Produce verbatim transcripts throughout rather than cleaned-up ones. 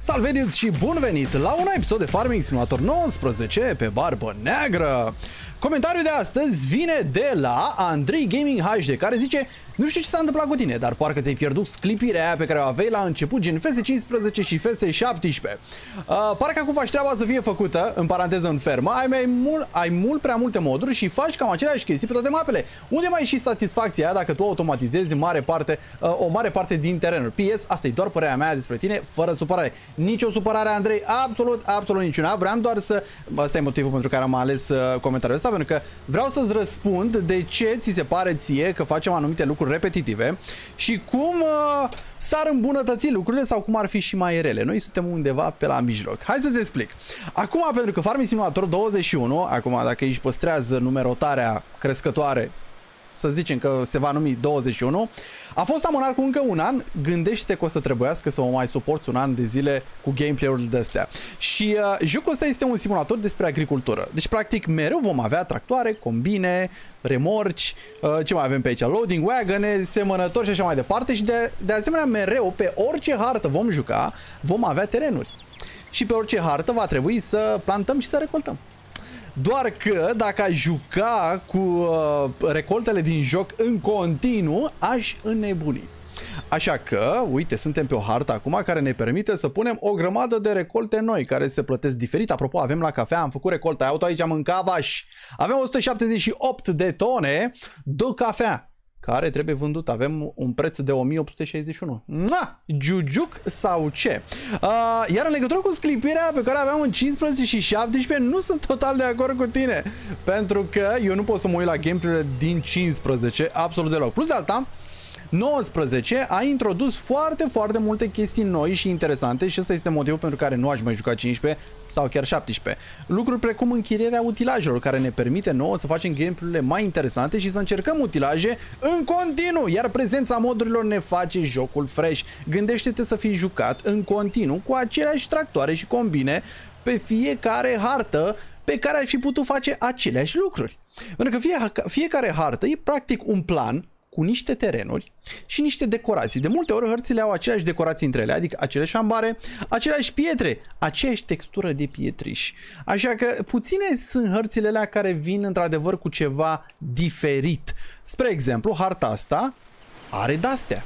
Salvediți și bun venit la un episod de Farming Simulator nouăsprezece pe barbă neagră. Comentariul de astăzi vine de la Andrei Gaming H D, care zice: nu știu ce s-a întâmplat cu tine, dar parcă ți-ai pierdut sclipirea aia pe care o aveai la început, gen F S cincisprezece și F S șaptesprezece. Uh, parcă acum faci treaba să fie făcută, în paranteză în fermă, ai, mai mult, ai mult prea multe moduri și faci cam aceleași chestii pe toate mapele. Unde mai e și satisfacția aia dacă tu automatizezi mare parte, uh, o mare parte din terenuri? P S, asta e doar părerea mea despre tine, fără supărare. Nici o supărare, Andrei, absolut, absolut niciuna. Vreau doar să... Asta e motivul pentru care am ales uh, comentariul ăsta, pentru că vreau să-ți răspund de ce ți se pare ție că facem anumite lucruri repetitive și cum uh, s-ar îmbunătăți lucrurile sau cum ar fi și mai rele. Noi suntem undeva pe la mijloc. Hai să-ți explic. Acum, pentru că Farming Simulator douăzeci și unu, acum dacă își păstrează numerotarea crescătoare, să zicem că se va numi douăzeci și unu, a fost amânat cu încă un an. Gândește că o să trebuiască să mă mai suporți un an de zile cu gameplay-urile de astea. Și uh, jocul ăsta este un simulator despre agricultură. Deci, practic, mereu vom avea tractoare, combine, remorci, uh, ce mai avem pe aici? Loading wagone, semănători și așa mai departe. Și de, de asemenea, mereu, pe orice hartă vom juca, vom avea terenuri. Și pe orice hartă va trebui să plantăm și să recoltăm. Doar că dacă aș juca cu uh, recoltele din joc în continuu, aș înnebuni. Așa că, uite, suntem pe o hartă acum care ne permite să punem o grămadă de recolte noi, care se plătesc diferit. Apropo, avem la cafea, am făcut recolta, auto aici, mâncavaș. Avem o sută șaptezeci și opt de tone de cafea care trebuie vândut. Avem un preț de o mie opt sute șaizeci și unu. Mua! Giugiuc sau ce? Uh, iar în legătură cu sclipirea pe care aveam în cincisprezece și șaptesprezece, nu sunt total de acord cu tine. Pentru că eu nu pot să mă uit la gameplay-urile din cincisprezece, absolut deloc. Plus de alta, nouăsprezece a introdus foarte, foarte multe chestii noi și interesante și ăsta este motivul pentru care nu aș mai juca cincisprezece sau chiar șaptesprezece. Lucruri precum închirierea utilajelor, care ne permite nouă să facem gameplay-urile mai interesante și să încercăm utilaje în continuu, iar prezența modurilor ne face jocul fresh. Gândește-te să fii jucat în continuu cu aceleași tractoare și combine pe fiecare hartă pe care ai fi putut face aceleași lucruri. Pentru că fie, fiecare hartă e practic un plan cu niște terenuri și niște decorații. De multe ori hărțile au aceleași decorații între ele, adică aceleași ambare, aceleași pietre, aceeași textură de pietriș. Așa că puține sunt hărțile alea care vin într-adevăr cu ceva diferit. Spre exemplu, harta asta are de-astea.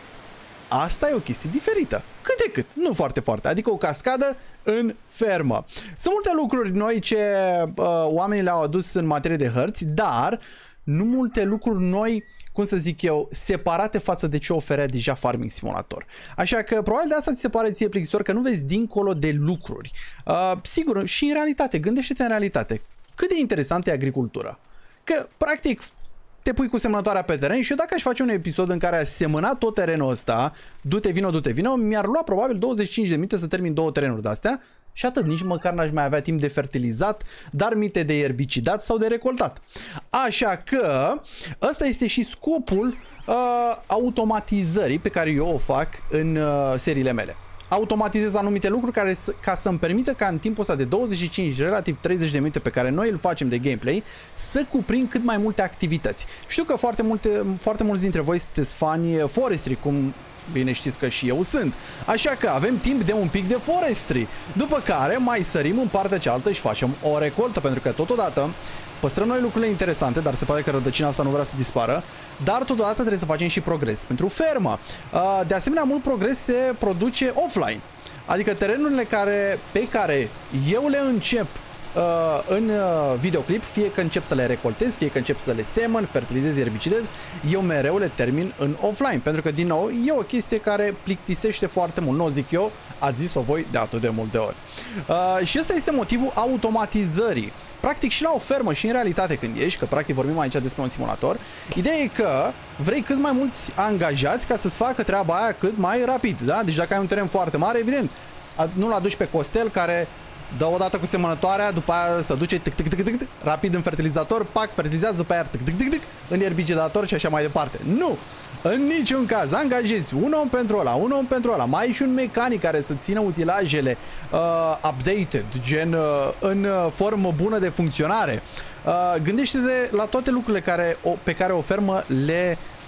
Asta e o chestie diferită. Cât de cât, nu foarte foarte, adică o cascadă în fermă. Sunt multe lucruri noi ce uh, oamenii le-au adus în materie de hărți, dar nu multe lucruri noi, cum să zic eu, separate față de ce oferea deja Farming Simulator. Așa că probabil de asta ți se pare ție plictisitor, că nu vezi dincolo de lucruri. Uh, sigur, și în realitate, gândește-te în realitate, cât de interesantă e agricultura. Că, practic, te pui cu semănătoarea pe teren și eu dacă aș face un episod în care aș semăna tot terenul ăsta, du-te vino, du-te vino, mi-ar lua probabil douăzeci și cinci de minute să termin două terenuri de-astea. Și atât, nici măcar n-aș mai avea timp de fertilizat, dar mite de erbicidat sau de recoltat. Așa că ăsta este și scopul uh, automatizării pe care eu o fac în uh, seriile mele. Automatizez anumite lucruri care, ca să-mi permită ca în timpul ăsta de douăzeci și cinci, relativ treizeci de minute pe care noi îl facem de gameplay, să cuprind cât mai multe activități. Știu că foarte, multe, foarte mulți dintre voi sunteți fani forestry, cum bine știți că și eu sunt. Așa că avem timp de un pic de forestry. După care mai sărim în partea cealaltă și facem o recoltă, pentru că totodată păstrăm noi lucrurile interesante, dar se pare că rădăcina asta nu vrea să dispară, dar totodată trebuie să facem și progres pentru fermă. De asemenea, mult progres se produce offline. Adică terenurile care, pe care eu le încep Uh, în uh, videoclip, fie că încep să le recoltez, fie că încep să le semăn, fertilizez, erbicidez, eu mereu le termin în offline, pentru că, din nou, e o chestie care plictisește foarte mult. Nu o zic eu, ați zis-o voi de atât de multe ori. Uh, și ăsta este motivul automatizării. Practic și la o fermă și în realitate când ești, că practic vorbim aici despre un simulator, ideea e că vrei cât mai mulți angajați ca să-ți facă treaba aia cât mai rapid, da? Deci dacă ai un teren foarte mare, evident, nu-l aduci pe Costel care dă o dată cu semănătoarea, după aia se duce tic, tic, tic, tic, tic, rapid în fertilizator, pac, fertilizează, după aia tic, tic, tic, tic, în erbicidator și așa mai departe. Nu! În niciun caz, angajezi un om pentru ăla, un om pentru ăla, mai ai și un mecanic care să țină utilajele uh, updated, gen uh, în formă bună de funcționare. Uh, Gândește-te la toate lucrurile care, o, pe care o fermă le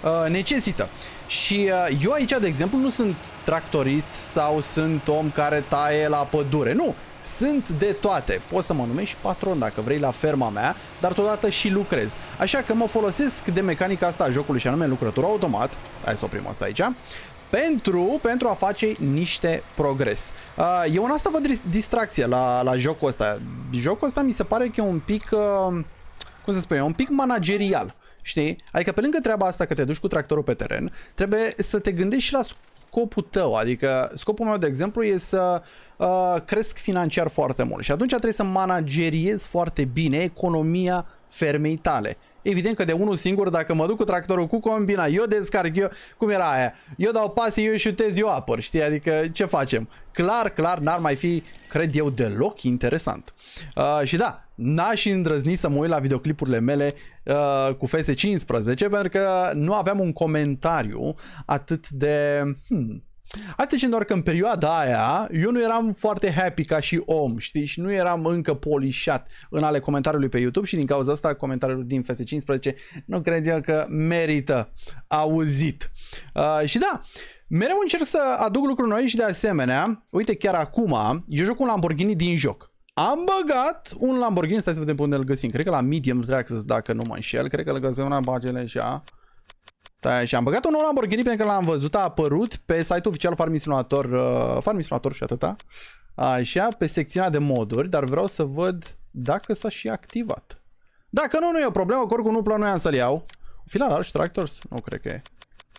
uh, necesită. Și uh, eu aici, de exemplu, nu sunt tractorist sau sunt om care taie la pădure. Nu, sunt de toate. Poți să mă numești patron dacă vrei la ferma mea, dar totodată și lucrez. Așa că mă folosesc de mecanica asta a jocului și anume lucrător automat. Hai să oprim asta aici. Pentru, pentru a face niște progres. Uh, eu în asta văd distracție la, la jocul ăsta. Jocul ăsta mi se pare că e un pic, uh, cum să spun, e un pic managerial. Știi? Adică pe lângă treaba asta că te duci cu tractorul pe teren, trebuie să te gândești și la scopul tău. Adică scopul meu, de exemplu, e să uh, cresc financiar foarte mult. Și atunci trebuie să manageriez foarte bine economia fermei tale. Evident că de unul singur, dacă mă duc cu tractorul cu combina, eu descarc, eu, cum era aia? Eu dau pase, eu șutez, eu apăr, știi? Adică ce facem? Clar, clar, n-ar mai fi, cred eu, deloc interesant. Uh, și da, n-aș îndrăzni să mă uit la videoclipurile mele uh, cu F S cincisprezece, pentru că nu aveam un comentariu atât de... Hmm, hai să zicem doar că în perioada aia eu nu eram foarte happy ca și om, știi? Și nu eram încă polișat în ale comentariului pe YouTube și din cauza asta comentariul din F S cincisprezece nu cred eu că merită auzit. Uh, și da, mereu încerc să aduc lucruri noi și de asemenea, uite chiar acum, eu joc un Lamborghini din joc. Am băgat un Lamborghini, stai să vedem pe unde îl găsim, cred că la Medium Traxxas dacă nu mă înșel, cred că îl găsim una bagele așa. Da, și am băgat un nou Lamborghini pentru că l-am văzut, a apărut pe site-ul oficial Farming Simulator, uh, Farming Simulator și atâta. Așa, pe secțiunea de moduri, dar vreau să văd dacă s-a și activat. Dacă nu, nu e o problemă, că oricum nu planuiam să-l iau. Fi la Large Tractors? Nu cred că e.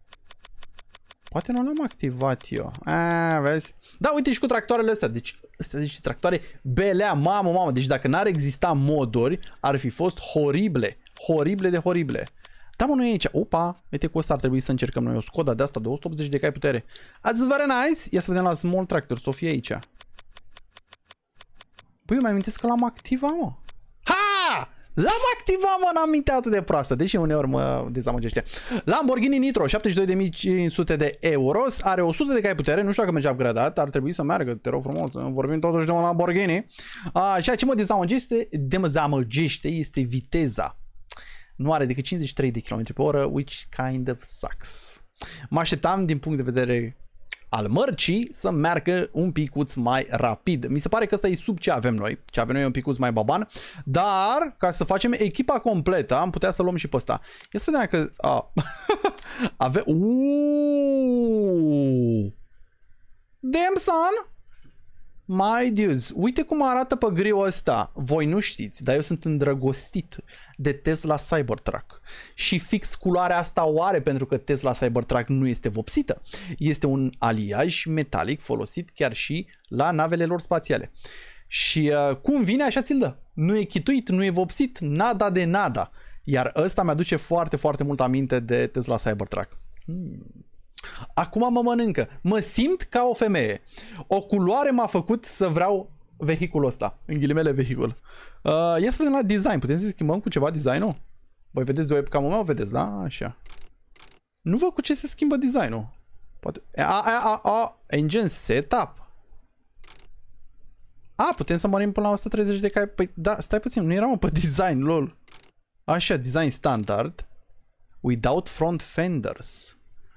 Poate nu l-am activat eu. A, vezi? Da, uite și cu tractoarele astea. Deci, astea zice tractoare belea, mamă, mamă. Deci dacă n-ar exista moduri, ar fi fost horrible. Horrible de horrible. Da, mă, nu e aici. Opa, uite cu asta ar trebui să încercăm noi o Skoda de asta de o sută optzeci de cai putere. Ați very nice. Ia să vedem la Small Tractor, să o fie aici. Păi eu mi-am amintesc că l-am activat, mă. Ha! L-am activat, mă, n-am minte atât de proastă, deși uneori mă dezamăgește. Lamborghini Nitro, șaptezeci și doi de mii cinci sute de euro, are o sută de cai putere, nu știu dacă merge upgradat, ar trebui să meargă, te rog frumos, vorbim totuși de un Lamborghini. Așa, ce mă dezamăgește, dezamăgește este viteza. Nu are decât cincizeci și trei de kilometri pe oră, which kind of sucks. Mă așteptam din punct de vedere al mărcii să meargă un picuț mai rapid. Mi se pare că ăsta e sub ce avem noi. Ce avem noi e un picuț mai baban. Dar, ca să facem echipa completă, am putea să luăm și pe ăsta. Ia să vedem dacă... A. Ave... Uuuu. Damn, son! My dudes, uite cum arată pe griul ăsta. Voi nu știți, dar eu sunt îndrăgostit de Tesla Cybertruck. Și fix culoarea asta o are pentru că Tesla Cybertruck nu este vopsită. Este un aliaj metalic folosit chiar și la navele lor spațiale. Și uh, cum vine așa ți-l dă. Nu e chituit, nu e vopsit, nada de nada. Iar ăsta mi-aduce foarte, foarte mult aminte de Tesla Cybertruck. Hmm. Acum mă mănâncă. Mă simt ca o femeie. O culoare m-a făcut să vreau vehiculul ăsta. În ghilimele vehicul. Uh, ia să vedem la design. Putem să schimbăm cu ceva design-ul? Voi vedeți de webcam-ul meu? Vedeți, da? Așa. Nu văd cu ce se schimbă design-ul. Poate... A, a, a, a. Engine setup. A, putem să mărim până la o sută treizeci de cai. Păi da, stai puțin. Nu eram pe design, lol. Așa, design standard. Without front fenders.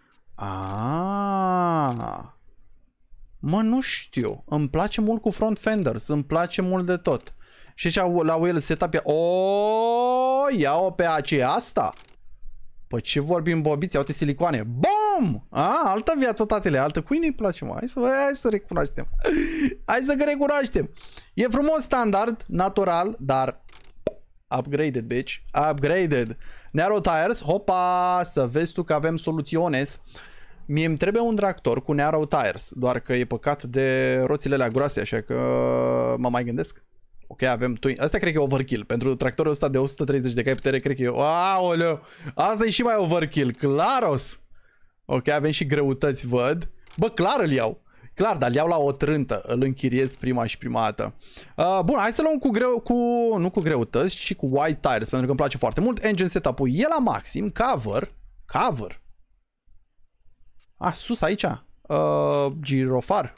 Ah, mă, nu știu. Îmi place mult cu front fenders. Îmi place mult de tot. Și așa la wheel setup e... O, ia-o pe aceea asta. Păi ce vorbim, bobiți? Iau-te silicoane. Bum! A, altă viață, tatele. Altă. Cui nu-i place, mă? Hai să, hai să recunoaștem. Hai să recunoaștem. E frumos standard, natural, dar... Upgraded, bitch. Upgraded. Narrow tires. Hopa, să vezi tu că avem soluționes. Mie îmi trebuie un tractor cu narrow tires. Doar că e păcat de roțile alea groase, așa că mă mai gândesc. Ok, avem twin. Asta cred că e overkill. Pentru tractorul ăsta de o sută treizeci de cai putere, cred că e... Aoleu! Asta e și mai overkill. Claros! Ok, avem și greutăți, văd. Bă, clar îl iau. Clar, dar îl iau la o trântă. Îl închiriez prima și prima dată. Uh, bun, hai să luăm cu greu... Cu, nu cu greutăți, ci cu wide tires, pentru că îmi place foarte mult. Engine setup-ul e la maxim. Cover. Cover. Ah, sus aici. Uh, girofar.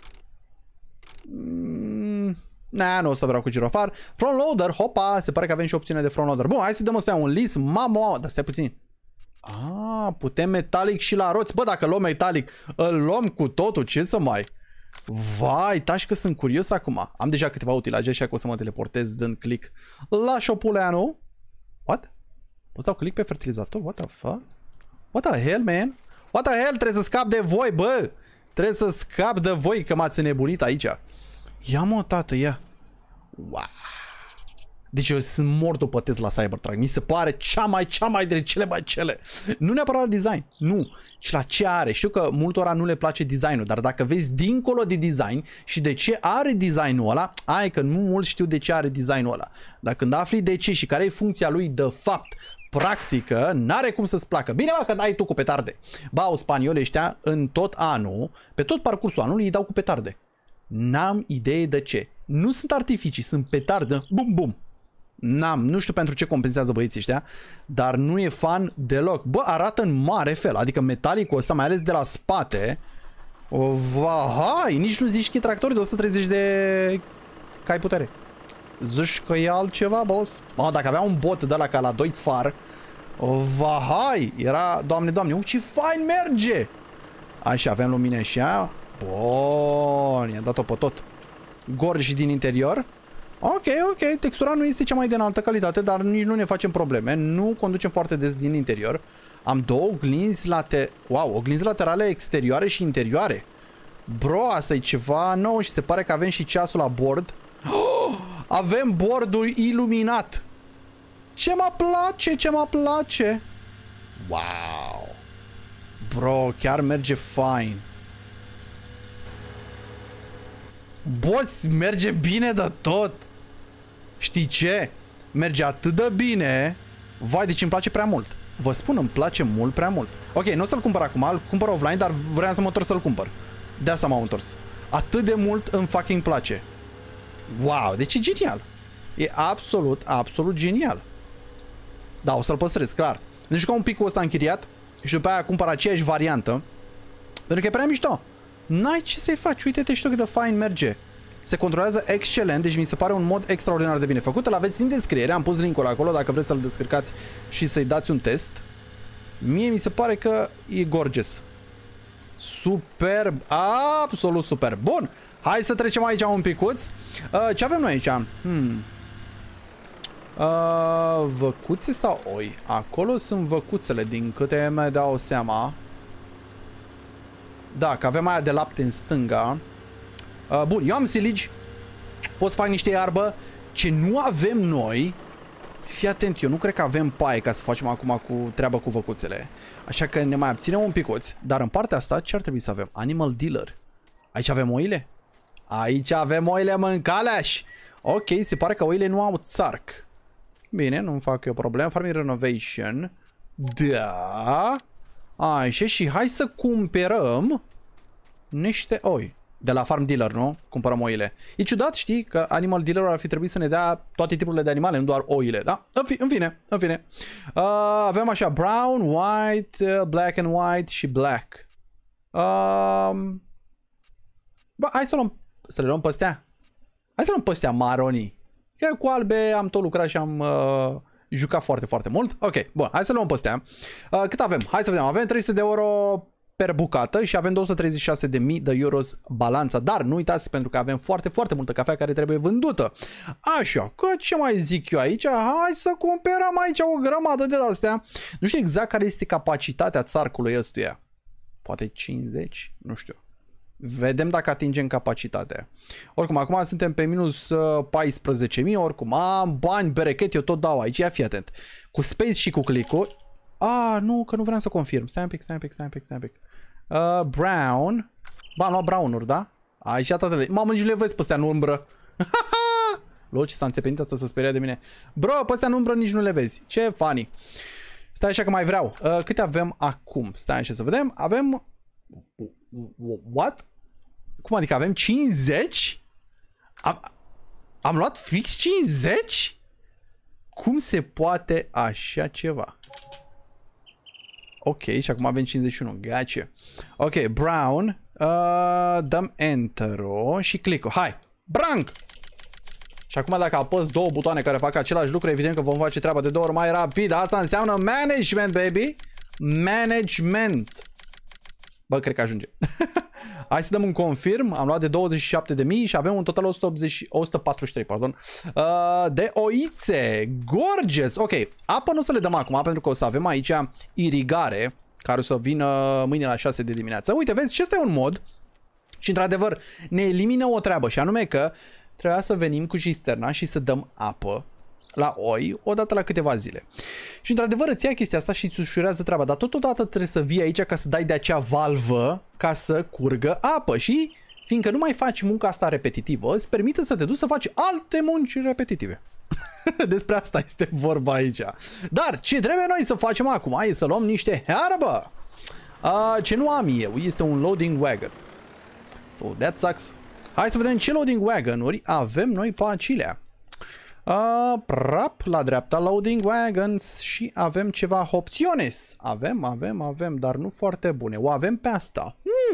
Mm, nah, nu o să vreau cu girofar. Front loader, hopa, se pare că avem și opțiune de front loader. Bun, hai să dăm ăsta un list. Mamă, mamă, dar stai puțin. Ah, putem metalic și la roți. Bă, dacă luăm metalic, îl luăm cu totul. Ce să mai... Vai, tași că sunt curios acum. Am deja câteva utilaje, așa că o să mă teleportez dând click la șopuleanu. What? Poți dau click pe fertilizator? What the fuck? What the hell, man? What the hell? Trebuie să scap de voi, bă! Trebuie să scap de voi, că m-ați nebunit aici. Ia mă, tată, ia. Wow. Deci eu sunt mort după Tesla Cybertruck. Mi se pare cea mai, cea mai de cele mai cele. Nu neapărat la design. Nu. Și la ce are. Știu că multora nu le place designul. Dar dacă vezi dincolo de design și de ce are designul ăla, ai că nu mulți știu de ce are designul ăla. Dar când afli de ce și care e funcția lui de fapt practică, n-are cum să-ți placă. Bine, mă, că dai tu cu petarde. Ba, au spanioli ăștia în tot anul, pe tot parcursul anului îi dau cu petarde. N-am idee de ce. Nu sunt artificii, sunt petarde. Bum, bum. N-am, nu știu pentru ce compensează băieții ăștia, dar nu e fan deloc. Bă, arată în mare fel, adică metalicul ăsta, mai ales de la spate. O, va, hai, nici nu zici că e tractor de o sută treizeci de cai putere. Zici că e altceva, boss? Bă, dacă avea un bot de la ca la Deutz Fahr, o, va, hai, era, doamne, doamne, u, ce fain merge! Așa, avem lumine așa. Bun, i-a dat-o pe tot. Gorj din interior. Ok, ok, textura nu este cea mai de înaltă calitate, dar nici nu ne facem probleme. Nu conducem foarte des din interior. Am două oglinzi late... Wow, oglinzi laterale exterioare și interioare. Bro, asta e ceva nou și se pare că avem și ceasul la bord. Oh, avem bordul iluminat. Ce mă place, ce mă place. Wow. Bro, chiar merge fine. Boss, merge bine de tot. Știi ce? Merge atât de bine. Vai, deci îmi place prea mult. Vă spun, îmi place mult prea mult. Ok, nu o să-l cumpăr acum, îl cumpăr offline, dar vreau să mă întorc să-l cumpăr. De asta m-am întors. Atât de mult îmi fucking place. Wow, deci e genial. E absolut, absolut genial. Da, o să-l păstrez, clar. Deci ca un pic cu ăsta închiriat și după aia cumpăr aceeași variantă. Pentru că e prea mișto. N-ai ce să-i faci, uite-te și tu cât de fine merge. Se controlează excelent, deci mi se pare un mod extraordinar de bine făcut. Îl aveți în descriere, am pus link-ul acolo dacă vreți să-l descărcați și să-i dați un test. Mie mi se pare că e gorgeous. Superb, absolut superb. Bun, hai să trecem aici un picuț. Uh, ce avem noi aici? Hmm. Uh, văcuțe sau oi? Acolo sunt văcuțele, din câte mi dau seama. Da, că avem aia de lapte în stânga. Uh, bun, eu am siligi. Pot să fac niște iarbă. Ce nu avem noi. Fii atent, eu nu cred că avem paie ca să facem acum cu treaba cu văcuțele. Așa că ne mai abținem un picuț. Dar în partea asta ce ar trebui să avem? Animal dealer. Aici avem oile? Aici avem oile mâncaleași. Ok, se pare că oile nu au țarc. Bine, nu-mi fac eu problem. Farming renovation. Da. Așa, și hai să cumpărăm niște oi. De la farm dealer, nu? Cumpărăm oile. E ciudat, știi, că animal dealer ar fi trebuit să ne dea toate tipurile de animale, nu doar oile, da? În, fi, în fine, în fine. Uh, avem așa brown, white, uh, black and white și black. Uh, bă, hai să luăm, să le luăm pe astea. Hai să luăm pe astea maronii. Că cu albe am tot lucrat și am uh, jucat foarte, foarte mult. Ok, bun, hai să luăm pe astea. Uh, cât avem? Hai să vedem. Avem trei sute de euro per bucată și avem două sute treizeci și șase de mii de euros balanța. Dar nu uitați, pentru că avem foarte, foarte multă cafea care trebuie vândută. Așa, că ce mai zic eu aici? Hai să cumpărăm aici o grămadă de astea. Nu știu exact care este capacitatea țarcului ăstuia. Poate cincizeci? Nu știu. Vedem dacă atingem capacitatea. Oricum, acum suntem pe minus paisprezece mii. Oricum, am bani, berechet, eu tot dau aici. Ia fi atent. Cu space și cu click-ul. Ah, nu, că nu vreau să confirm. Stai un pic, stai un pic, stai un pic, stai un pic. Uh, brown. Ba, am luat brown-uri, da? Aici, tatăle. Mamă, nici le vezi pe astea în umbră. Lol, ce s-a înțepenit asta să speria de mine. Bro, pe astea în umbră nici nu le vezi. Ce funny. Stai așa că mai vreau. Uh, câte avem acum? Stai așa să vedem. Avem... What? Cum adică avem cincizeci? Am, am luat fix cincizeci? Cum se poate așa ceva? Ok, și acum avem cincizeci și unu. Gotcha. Ok, brown. Uh, dăm enter-ul și click-ul. Hai! Branc! Și acum dacă apăs două butoane care fac același lucru, evident că vom face treaba de două ori mai rapid. Asta înseamnă management, baby! Management. Bă, cred că ajunge. Hai să dăm un confirm. Am luat de douăzeci și șapte de mii și avem un total o sută optzeci, o sută patruzeci și trei, pardon, uh, de oițe. Gorgeous. Ok, apă nu o să le dăm acum pentru că o să avem aici irigare care o să vină mâine la șase de dimineață. Uite, vezi, și ăsta e un mod și într-adevăr ne elimină o treabă și anume că trebuia să venim cu cisterna și să dăm apă la oi odată la câteva zile. Și într-adevăr îți ia chestia asta și îți ușurează treaba, dar totodată trebuie să vii aici ca să dai de acea valvă ca să curgă apă și fiindcă nu mai faci munca asta repetitivă, îți permite să te duci să faci alte munci repetitive. Despre asta este vorba aici. Dar ce trebuie noi să facem acum e să luăm niște herbă. Uh, ce nu am eu este un loading wagon. So that sucks. Hai să vedem ce loading wagon-uri avem noi pe acilea. Uh, prap, la dreapta loading wagons și avem ceva opționes. Avem, avem, avem, dar nu foarte bune. O avem pe asta.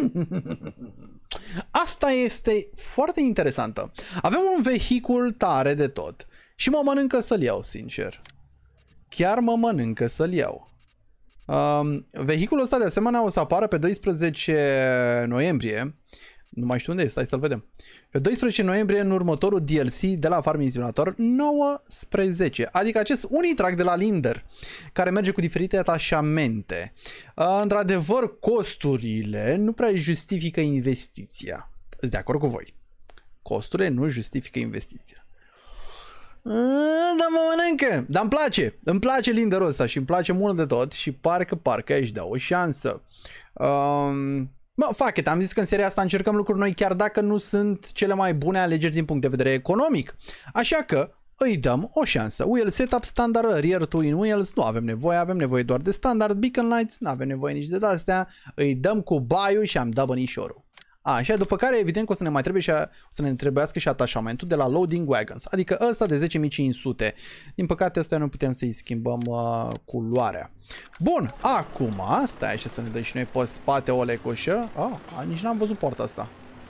Asta este foarte interesantă. Avem un vehicul tare de tot și mă mănâncă să-l iau, sincer. Chiar mă mănâncă să-l iau. Um, vehiculul ăsta de asemenea o să apară pe doisprezece noiembrie. Nu mai știu unde este, hai să-l vedem. Pe doisprezece noiembrie în următorul D L C de la Farming Simulator nouăsprezece. Adică acest Unitrack de la Linder, care merge cu diferite atașamente. Uh, Într-adevăr, costurile nu prea justifică investiția. Sunt de acord cu voi. Costurile nu justifică investiția. Uh, dar mă mănâncă. Dar îmi place. Îmi place Linderul ăsta și îmi place mult de tot și parcă, parcă își dau o șansă. Um... Mă, fuck it, am zis că în seria asta încercăm lucruri noi chiar dacă nu sunt cele mai bune alegeri din punct de vedere economic. Așa că îi dăm o șansă. Wheel setup standard, rear twin wheels, nu avem nevoie, avem nevoie doar de standard, beacon lights, nu avem nevoie nici de astea. Îi dăm cu baiul și am dat bănișorul. Așa, după care evident că o să ne mai trebuie și a, o să ne trebuiască și atașamentul de la loading wagons, adică ăsta de zece mii cinci sute. Din păcate ăsta nu putem să-i schimbăm uh, culoarea. Bun, acum, stai așa să ne dăm și noi pe spate o lecoșă. Ah, nici n-am văzut poarta asta.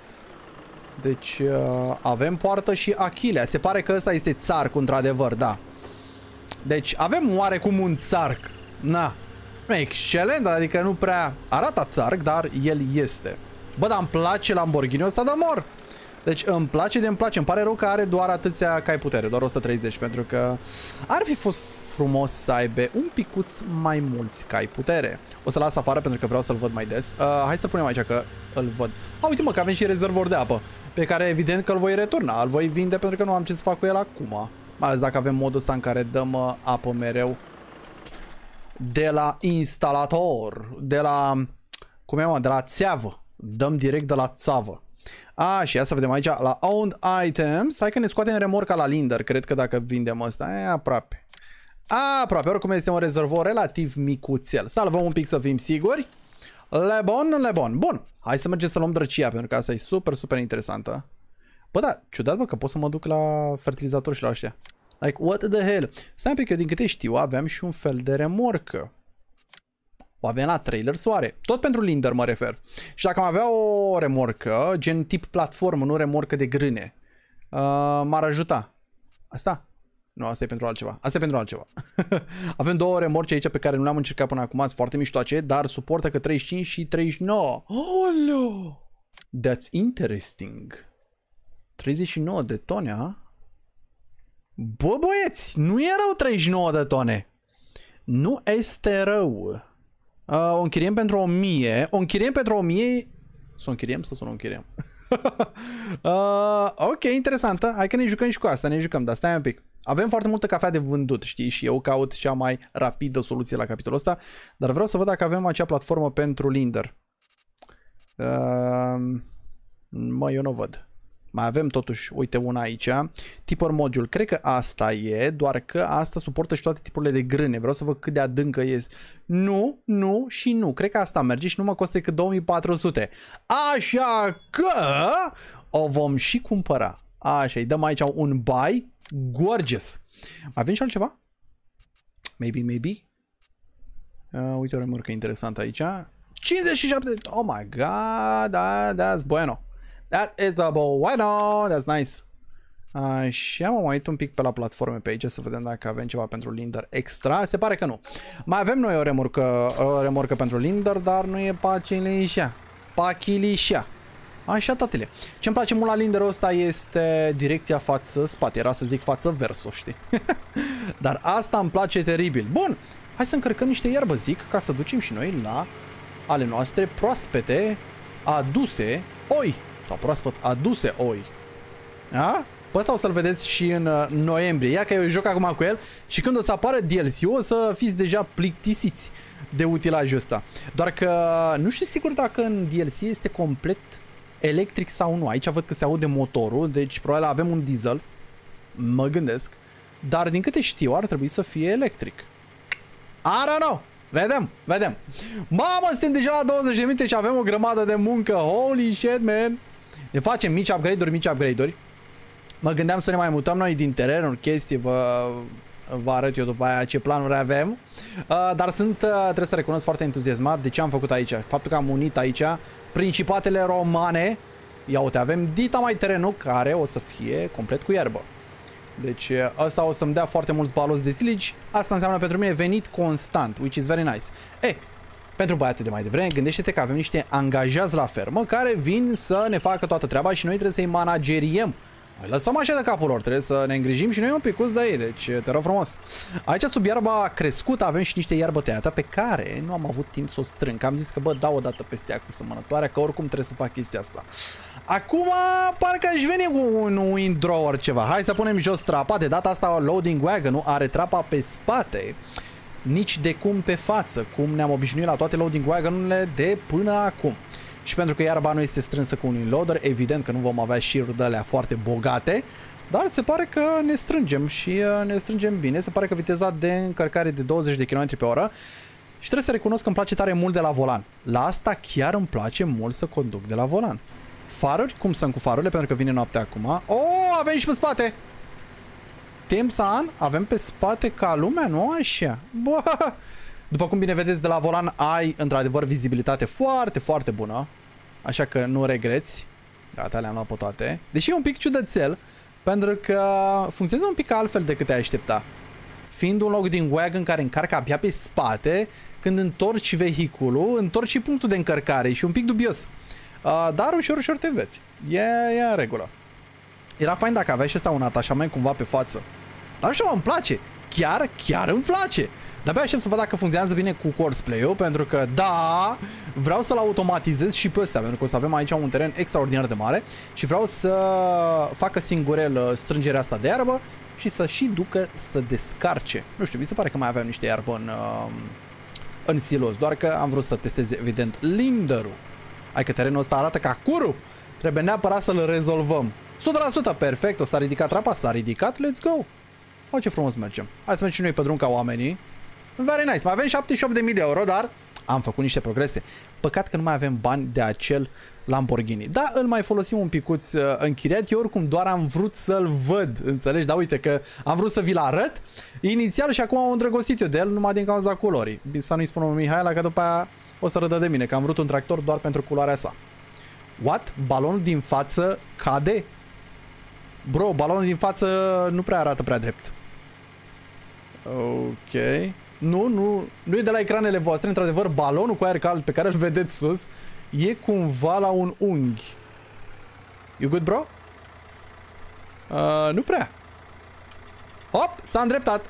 Deci uh, avem poartă și achilea. Se pare că ăsta este țarc, într-adevăr, da. Deci avem oarecum un țarc. Na, excelent, adică nu prea arată țarc, dar el este. Bă, dar îmi place Lamborghini-ul ăsta de mor. Deci îmi place de îmi place. Îmi pare rău că are doar atâția cai putere, doar o sută treizeci, pentru că ar fi fost frumos să aibă un picuț mai mulți cai putere. O să las afară pentru că vreau să-l văd mai des. Uh, hai să punem aici că îl văd. A, uite mă că avem și rezervor de apă, pe care evident că îl voi returna, îl voi vinde pentru că nu am ce să fac cu el acum. Mai ales dacă avem modul ăsta în care dăm uh, apă mereu de la instalator, de la, cum e mă, de la țeavă. Dăm direct de la țavă. A, și ia să vedem aici la owned items. Hai că ne scoatem remorca la Linder. Cred că dacă vindem ăsta, e aproape. Aproape, oricum este un rezervor relativ micuțel. Salvăm un pic să fim siguri. Le bon, le bon. Bun, hai să mergem să luăm drăcia, pentru că asta e super, super interesantă. Bă, da, ciudat bă că pot să mă duc la fertilizator și la ăștia. Like, what the hell? Stai un pic, eu din câte știu, aveam și un fel de remorcă. O avem la trailer soare. Tot pentru Linder mă refer. Și dacă am avea o remorcă, gen tip platformă, nu remorcă de grâne, uh, m-ar ajuta. Asta? Nu, asta e pentru altceva. Asta e pentru altceva. Avem două remorci aici pe care nu le-am încercat până acum, sunt foarte miștoace, dar suportă că treizeci și cinci și treizeci și nouă. Oh, that's interesting. treizeci și nouă de tone, ha? Bă, băieți, nu e rău treizeci și nouă de tone. Nu este rău. Uh, o închiriem pentru o mie. O închiriem pentru o mie. Să o închiriem sau să nu o închiriem? uh, ok, interesantă. Hai că ne jucăm și cu asta. Ne jucăm, dar stai un pic. Avem foarte multă cafea de vândut, știi? Și eu caut cea mai rapidă soluție la capitolul ăsta. Dar vreau să văd dacă avem acea platformă pentru Linder. Uh, mă, eu nu văd. Mai avem totuși, uite una aici, tipper module, cred că asta e, doar că asta suportă și toate tipurile de grâne, vreau să văd cât de adâncă este. Nu, nu și nu, cred că asta merge și nu mă costă decât două mii patru sute. Așa că o vom și cumpăra. Așa, îi dăm aici un buy, gorgeous. Mai avem și altceva? Maybe, maybe. Uh, uite o remorcă interesantă aici. cincizeci și șapte, oh my god, that, that's bueno. That is a bueno, that's nice. Așa, m-am uit un pic pe la platforme pe aici să vedem dacă avem ceva pentru Linder extra. Se pare că nu. Mai avem noi o remorcă, o remorcă pentru Linder, dar nu e pachilișa. Pachilișa. Așa, tatăle. Ce-mi place mult la Linderul ăsta este direcția față-spate. Era să zic față-verso, știi? Dar asta îmi place teribil. Bun, hai să încărcăm niște iarbă, zic, ca să ducem și noi la ale noastre proaspete aduse oi. Sau proaspăt aduse oi. Da? Pe ăsta o să-l vedeți și în uh, noiembrie. Ia că eu joc acum cu el și când o să apară D L C-ul o să fiți deja plictisiți de utilajul ăsta. Doar că nu știu sigur dacă în D L C este complet electric sau nu. Aici văd că se aude motorul, deci probabil avem un diesel. Mă gândesc. Dar din câte știu ar trebui să fie electric. I don't know. Vedem, vedem. Mamă, suntem deja la douăzeci de minute și avem o grămadă de muncă. Holy shit, man. Ne facem mici upgrade-uri, mici upgrade-uri. Mă gândeam să ne mai mutăm noi din terenuri, chestii, vă, vă arăt eu după aia ce planuri avem. Uh, dar sunt, uh, trebuie să recunosc, foarte entuziasmat de ce am făcut aici. Faptul că am unit aici Principatele Romane. Ia uite, avem dita mai terenul care o să fie complet cu iarbă. Deci ăsta o să-mi dea foarte mulți baloți de silici. Asta înseamnă pentru mine venit constant, which is very nice. E, pentru băiatul de mai devreme, gândește-te că avem niște angajați la fermă care vin să ne facă toată treaba și noi trebuie să-i manageriem. Noi lăsăm așa de capul lor, trebuie să ne îngrijim și noi un picuț de ei, deci te rog frumos. Aici sub iarba crescută avem și niște iarbă tăiată pe care nu am avut timp să o strâng. Am zis că bă, dau o dată peste ea cu sămănătoarea, că oricum trebuie să fac chestia asta. Acum parcă aș veni cu un windrower ceva. Hai să punem jos trapa, de data asta loading wagon nu are trapa pe spate. Nici de cum pe față, cum ne-am obișnuit la toate loading wagon-urile de până acum. Și pentru că iarba nu este strânsă cu un loader, evident că nu vom avea șiruri de alea foarte bogate, dar se pare că ne strângem și ne strângem bine. Se pare că viteza de încărcare de douăzeci de kilometri pe oră și trebuie să recunosc că îmi place tare mult de la volan. La asta chiar îmi place mult să conduc de la volan. Faruri? Cum sunt cu farurile? Pentru că vine noaptea acum. Oh, avem și pe spate! Temsan, avem pe spate ca lumea, nu așa? Bă! După cum bine vedeți, de la volan ai într-adevăr vizibilitate foarte, foarte bună. Așa că nu regreți. Gata, le-am luat pe toate. Deși e un pic ciudățel, pentru că funcționează un pic altfel decât te-ai aștepta. Fiind un loading wagon care încarcă abia pe spate, când întorci vehiculul, întorci și punctul de încărcare și un pic dubios. Uh, dar ușor, ușor te înveți. E, e în regulă. Era fain dacă aveai și ăsta un atașament cumva pe față. Dar nu știu, îmi place. Chiar, chiar îmi place. De-abia aștept să văd dacă funcționează bine cu Courseplay-ul, pentru că, da, vreau să-l automatizez și pe ăsta, pentru că o să avem aici un teren extraordinar de mare și vreau să facă singurel strângerea asta de iarbă și să și ducă să descarce. Nu știu, mi se pare că mai aveam niște iarbă în, în silos, doar că am vrut să testez, evident, Linderul. Hai că terenul ăsta arată ca curul. Trebuie neapărat să-l rezolvăm. o sută la sută, perfect, o s-a ridicat trapa, s-a ridicat, let's go. Oh, ce frumos mergem. Hai să mergem și noi pe drum ca oamenii. Very nice. Mai avem șaptezeci și opt de mii de euro, dar am făcut niște progrese. Păcat că nu mai avem bani de acel Lamborghini. Da, îl mai folosim un picuț uh, închiriat. Eu oricum doar am vrut să-l văd, înțelegi? Dar uite că am vrut să vi-l arăt inițial și acum am îndrăgostit eu de el numai din cauza culorii. Să nu-i spunem lui Mihaela că după aia o să râdă de mine, că am vrut un tractor doar pentru culoarea sa. What? Balonul din față cade? Bro, balonul din față nu prea arată prea drept. Ok. Nu, nu, nu e de la ecranele voastre. Într-adevăr, balonul cu aer cald pe care îl vedeți sus e cumva la un unghi. You good, bro? Uh, nu prea. Hop, s-a îndreptat.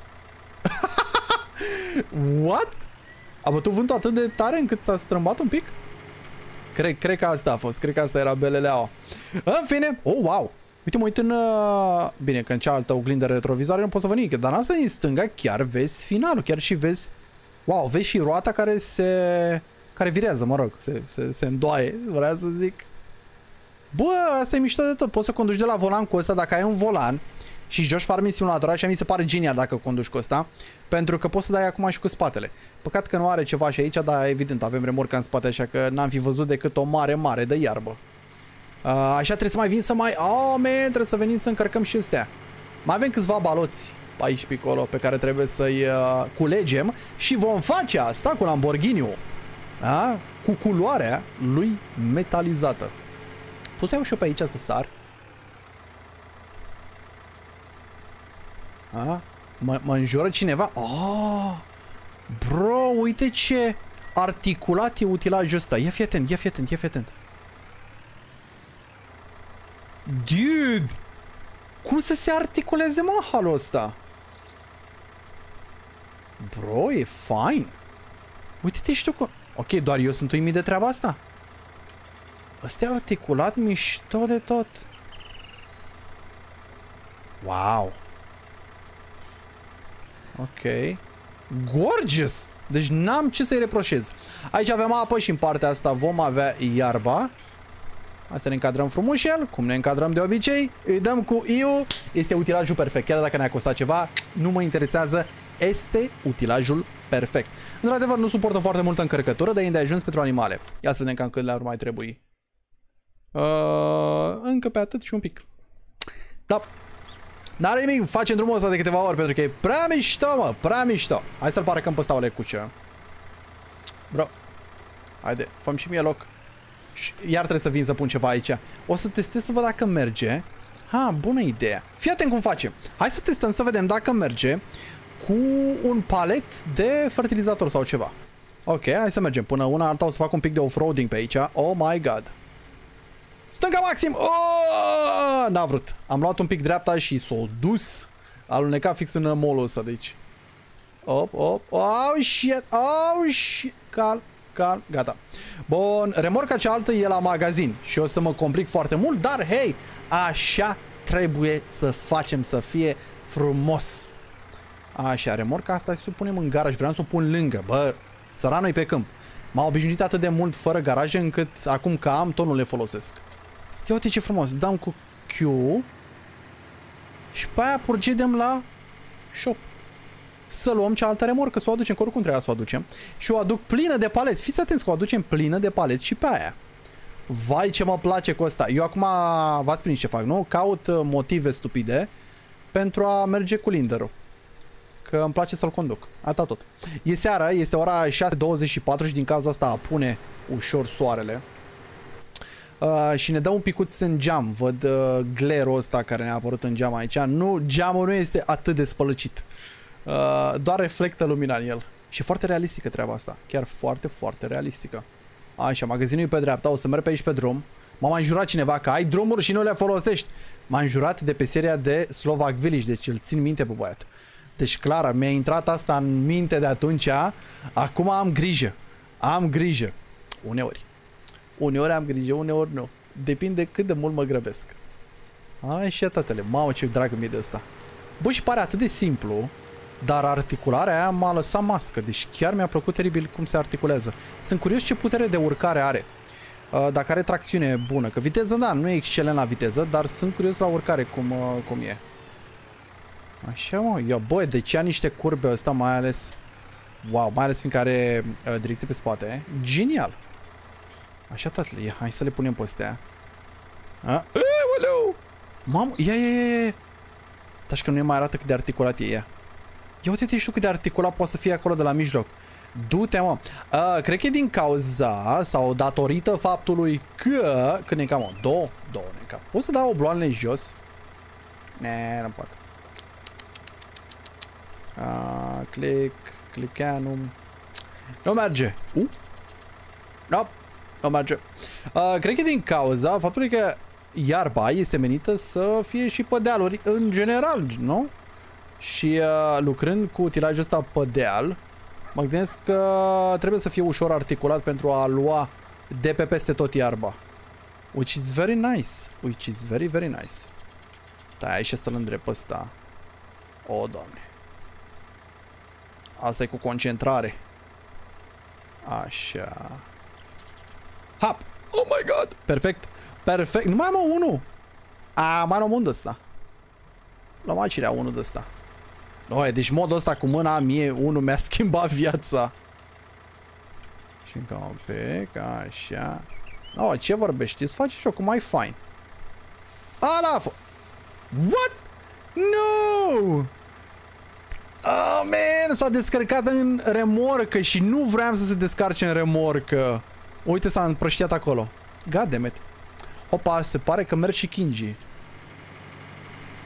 What? A bătut vântul atât de tare încât s-a strâmbat un pic? Cred, cred că asta a fost. Cred că asta era beleleaua. În fine. Oh, wow. Uite, mă uit în... Uh... Bine, că în cealaltă oglindă retrovizoare nu pot să văd nimic. Dar în asta din stânga chiar vezi finalul. Chiar și vezi... Wow, vezi și roata care se... Care virează, mă rog. Se, se, se îndoaie, vreau să zic. Bă, asta e mișto de tot. Poți să conduci de la volan cu ăsta dacă ai un volan și joci Farming Simulator. Așa mi se pare genial dacă conduci cu ăsta. Pentru că poți să dai acum și cu spatele. Păcat că nu are ceva și aici, dar evident avem remorca în spate, așa că n-am fi văzut decât o mare, mare de iarbă. Uh, așa trebuie să mai vin să mai... Oh, man, trebuie să venim să încărcăm și astea. Mai avem câțiva baloți pe aici, pe acolo, pe care trebuie să-i uh, culegem. Și vom face asta cu Lamborghini-ul. Da? Cu culoarea lui metalizată. Pot să iau și eu pe aici să sar? A? Mă, mă înjură cineva? Oh! Bro, uite ce articulat e utilajul ăsta. Ia fi atent, ia fi atent, ia fi atent. Dude! Cum să se articuleze mahalul ăsta? Bro, e fine. Uite-te și tu cu... Ok, doar eu sunt uimit de treaba asta. Ăsta e articulat mișto de tot. Wow. Ok. Gorgeous! Deci n-am ce să-i reproșez. Aici avem apă și în partea asta vom avea iarba. Hai să ne încadrăm frumos el, cum ne încadrăm de obicei. Îi dăm cu I-ul. Este utilajul perfect. Chiar dacă ne-a costat ceva, nu mă interesează. Este utilajul perfect. Într-adevăr, nu suportă foarte multă încărcătură, dar e de ajuns pentru animale. Ia să vedem cam cât le-ar mai trebui. Uh, încă pe atât și un pic. Da. N-are nimic, facem drumul ăsta de câteva ori pentru că e prea mișto, mă, prea mișto. Hai să-l parcăm pe ăsta o lecuță. Bro. Haide, făm și mie loc. Iar trebuie să vin să pun ceva aici. O să testez să văd dacă merge. Ha, bună idee. Fii atent cum facem. Hai să testăm să vedem dacă merge cu un palet de fertilizator sau ceva. Ok, hai să mergem. Până una alta o să fac un pic de off-roading pe aici. Oh my god. Stânga maxim! Oh! N-a vrut. Am luat un pic dreapta și s-o dus. A alunecat fix în molul ăsta de aici. Op, op. Oh shit! Oh shit! Calm, calm, gata. Bun, remorca cealaltă e la magazin și o să mă complic foarte mult, dar hei, așa trebuie să facem să fie frumos. Așa, remorca asta să o punem în garaj. Vreau să o pun lângă. Bă, țăranul-i pe câmp. M-a obișnuit atât de mult fără garaje încât acum că am, tot nu le folosesc. Ia uite ce frumos. Dăm cu Q și pe aia procedem la shop. Să luăm cealaltă remorcă, să o aducem, că oricum trebuia să o aducem. Și o aduc plină de paleți. Fiți atenți că o aducem plină de paleți și pe aia. Vai ce mă place cu asta. Eu acum v-ați prins ce fac, nu? Caut motive stupide pentru a merge cu Linderul. Că îmi place să-l conduc. Atât tot. E seara, este ora șase douăzeci și patru și din cauza asta apune ușor soarele. Uh, și ne dă un picuț în geam. Văd uh, glerul ăsta care ne-a apărut în geam aici. Nu, geamul nu este atât de spălăcit. Uh, doar reflectă lumina în el. Și foarte realistică treaba asta. Chiar foarte, foarte realistică. Așa, magazinul e pe dreapta. O să merg pe aici pe drum. M-a înjurat cineva că ai drumuri și nu le folosești. M-a înjurat de pe seria de Slovak Village. Deci îl țin minte pe băiat. Deci clar, mi-a intrat asta în minte de atunci. Acum am grijă. Am grijă. Uneori. Uneori am grijă, uneori nu. Depinde cât de mult mă grăbesc. Așa, tatăle. Mamă, ce dragă mi-e de ăsta. Bă, și pare atât de simplu, dar articularea aia m-a lăsat mască. Deci chiar mi-a plăcut teribil cum se articulează. Sunt curios ce putere de urcare are. Dacă are tracțiune bună. Că viteză, da, nu e excelent la viteză, dar sunt curios la urcare cum, cum e. Așa, mă. Ia, băi, deci ia niște curbe ăsta, mai ales... Wow, mai ales fiindcă are uh, direcție pe spate. Genial. Așa, tatăle, hai să le punem pe astea. Mamă, ia, ia, ia, ia. Dar că nu ne mai arată cât de articulat e ea. Ia uite-te și tu cât de articulat poate să fie acolo de la mijloc. Du-te, mă. Uh, cred că e din cauza sau datorită faptului că... Când ne cam, două, două ne cam. Poți să dau obloanele jos? Ne, nu poate. Uh, click, clickanum. Nu merge. Uh? No. Nu merge. Uh, cred că din cauza faptului că iarba este menită să fie și pe dealuri în general, nu? Și uh, lucrând cu utilajul ăsta pe deal, mă gândesc că trebuie să fie ușor articulat pentru a lua de pe peste tot iarba. Which is very nice. Which is very, very nice. Da, hai și să-l îndrept pe ăsta. O, Doamne. Asta e cu concentrare. Așa. Hap! Oh my god! Perfect! Perfect! Nu mai am unul! A, mai am unul de ăsta. La mai cirea unul de ăsta. Noi, deci modul ăsta cu mâna mie, unul mi-a schimbat viața. Și încă un pic, așa. Oh, ce vorbești? Îți faci și-o cu mai fine. Ala! What? No! Oh, man! S-a descărcat în remorcă și nu vreau să se descarce în remorcă. Uite, s-a împrăștiat acolo. God damn it. Opa, se pare că merg și Kinji.